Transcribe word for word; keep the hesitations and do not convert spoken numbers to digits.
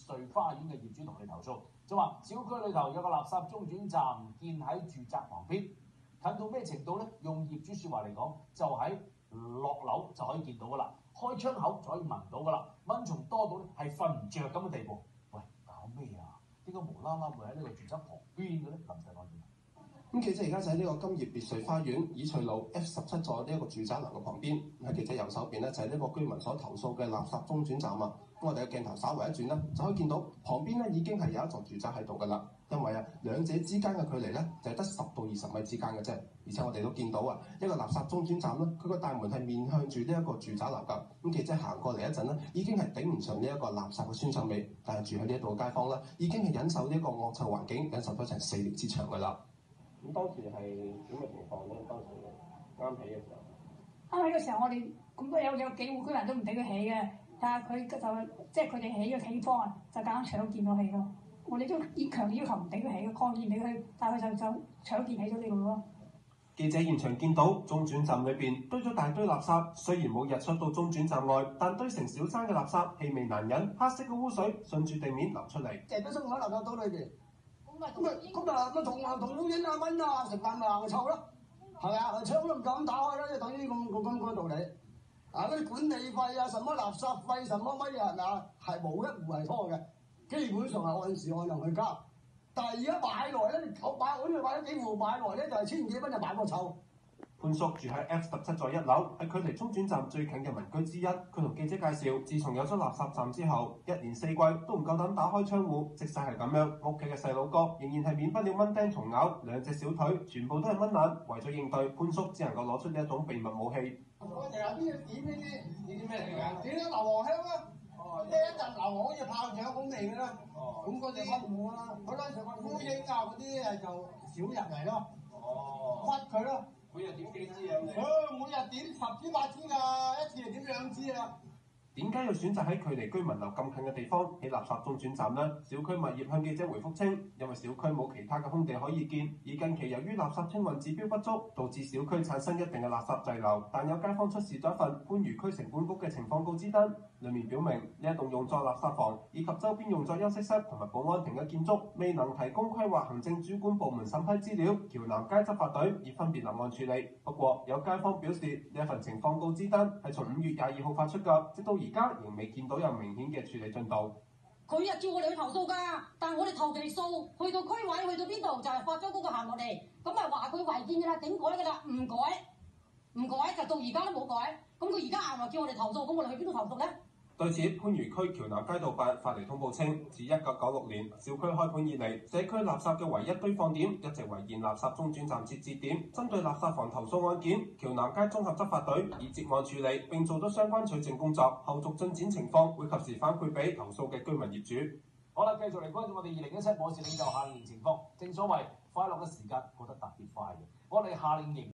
瑞花園嘅業主同我哋投訴，就話小區裏頭有個垃圾中轉站建喺住宅旁邊，近到咩程度咧？用業主説話嚟講，就喺落樓就可以見到噶啦，開窗口就可以聞到噶啦，蚊蟲多到咧係瞓唔着咁嘅地步。喂，搞咩啊？點解無啦啦會喺呢個住宅旁邊嘅咧？林世安點？ 咁記者而家就喺呢個金葉別墅花園以翠路 F 十七座呢一個住宅樓嘅旁邊，喺記者右手邊咧就係呢個居民所投訴嘅垃圾中轉站啊。咁我哋嘅鏡頭稍為一轉咧，就可以見到旁邊咧已經係有一座住宅喺度噶啦。因為啊，兩者之間嘅距離咧就係得十到二十米之間嘅啫。而且我哋都見到啊，一個垃圾中轉站咧，佢個大門係面向住呢一個住宅樓㗎。咁記者行過嚟一陣咧，已經係頂唔上呢一個垃圾嘅酸臭味。但係住喺呢一度嘅街坊咧，已經係忍受呢一個惡臭環境，忍受咗成四年之長㗎啦。咁當時係點嘅情況咧？當時啱起嘅時候， 啱起嘅時候，我哋咁多有有幾戶居民都唔俾佢起嘅，但係佢就即係佢哋起嘅企方啊，就夾硬搶建到起咯。我哋都要強烈要求唔俾佢起，擴建俾佢，但係佢就就搶建起咗呢度咯。 記者現場見到中轉站裏邊堆咗大堆垃圾，雖然冇日出到中轉站外，但堆成小山嘅垃圾氣味難忍，黑色嘅污水順住地面流出嚟。 成堆生活喺垃圾堆裏邊。咁咪咁啊咪同同烏蠅啊蚊啊食飯咪行臭咯，係咪啊？窗都唔敢打開啦，即係等於咁咁咁個道理。啊嗰啲管理費啊，什麼垃圾費，什麼乜嘢係咪啊？係冇一戶係拖嘅，基本上係按時按量去交。但係而家買來咧，我買我呢度買咗幾戶買來咧，就係千幾蚊就買個臭。 潘叔住喺 F 十七座一樓，係距離中轉站最近嘅民居之一。佢同記者介紹，自從有咗垃圾站之後，一年四季都唔夠膽打開窗戶，即使係咁樣，屋企嘅細佬哥仍然係免不了蚊叮蟲咬，兩隻小腿全部都係蚊瘌。為咗應對，潘叔只能夠攞出呢一種秘密武器。 我成日邊度點呢啲？呢啲咩嚟㗎？點啲硫磺香啊！哦，即係一陣硫磺好似炮仗咁味㗎啦。哦，咁嗰啲蚊冇啦。好啦，成個烏蠅啊嗰啲誒就少入嚟咯。哦，屈佢咯。每日點幾支啊？哦，每日點十支八支㗎，一次就點兩支啦。 點解要選擇喺距離居民樓咁近嘅地方起垃圾中轉站呢？小區物業向記者回覆稱，因為小區冇其他嘅空地可以建，而近期由於垃圾清運指標不足，導致小區產生一定嘅垃圾滯留。但有街坊出示咗一份番禺區城管局嘅情況告知單，裡面表明呢一棟用作垃圾房以及周邊用作休息室同埋保安亭嘅建築，未能提供規劃行政主管部門審批資料，橋南街執法隊已分別立案處理。不過有街坊表示，呢一份情況告知單係從五月廿二號發出㗎，直到而家仍未見到有明顯嘅處理進度。 佢啊叫我哋去投訴㗎，但係我哋投期數去到區委，去到邊度就係發咗嗰個函落嚟，咁啊話佢違建㗎啦，點改㗎啦？唔改，唔改就到而家都冇改。咁佢而家硬話叫我哋投訴，咁我哋去邊度投訴咧？ 對此，番禺區橋南街道辦發嚟通報稱，自一九九六年小區開盤以嚟，社區垃圾嘅唯一堆放點一直為現垃圾中轉站設置點。針對垃圾房投訴案件，橋南街綜合執法隊已接案處理，並做咗相關取證工作，後續進展情況會及時反饋俾投訴嘅居民業主。 好啦，繼續嚟關注我哋二零一七我是領袖夏令營情況。正所謂快樂嘅時間過得特別快嘅，我哋夏令營。